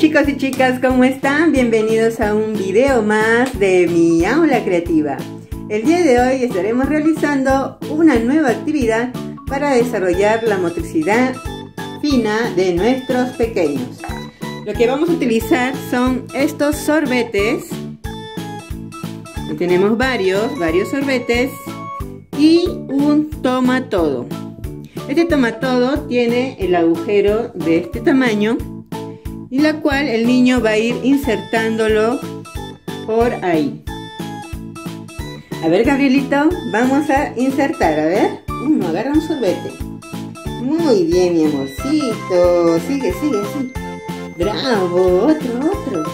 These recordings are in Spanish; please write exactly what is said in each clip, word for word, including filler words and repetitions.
chicos y chicas, ¿cómo están? Bienvenidos a un video más de mi aula creativa. El día de hoy estaremos realizando una nueva actividad para desarrollar la motricidad fina de nuestros pequeños. Lo que vamos a utilizar son estos sorbetes. Tenemos varios, varios sorbetes y un toma todo. Este toma todo tiene el agujero de este tamaño y la cual el niño va a ir insertándolo por ahí. A ver, Gabrielito, vamos a insertar, a ver. Uno, agarra un sorbete. Muy bien, mi amorcito. Sigue, sigue, sigue. Bravo, otro, otro.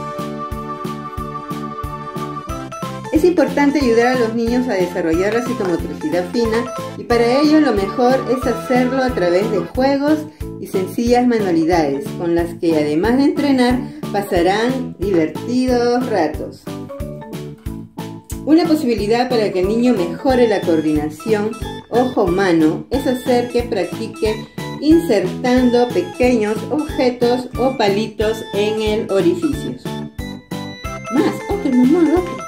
Es importante ayudar a los niños a desarrollar la psicomotricidad fina y para ello lo mejor es hacerlo a través de juegos y sencillas manualidades con las que además de entrenar pasarán divertidos ratos. Una posibilidad para que el niño mejore la coordinación ojo-mano es hacer que practique insertando pequeños objetos o palitos en el orificio. Más, otro, mamá, otro.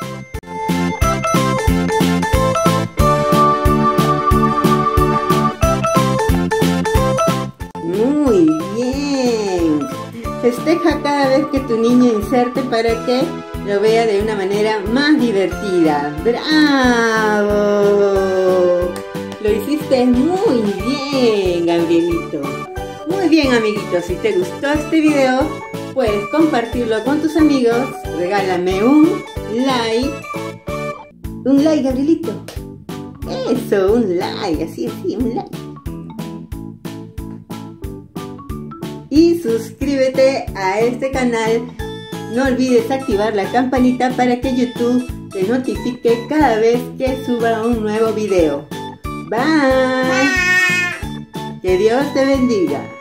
Muy bien. Festeja cada vez que tu niño inserte para que lo vea de una manera más divertida. ¡Bravo! Lo hiciste muy bien, Gabrielito. Muy bien, amiguitos. Si te gustó este video, puedes compartirlo con tus amigos. Regálame un like. Un like, Gabrielito. Eso, un like. Así, así, un like. Y suscríbete a este canal. No olvides activar la campanita para que YouTube te notifique cada vez que suba un nuevo video. Bye. Que Dios te bendiga.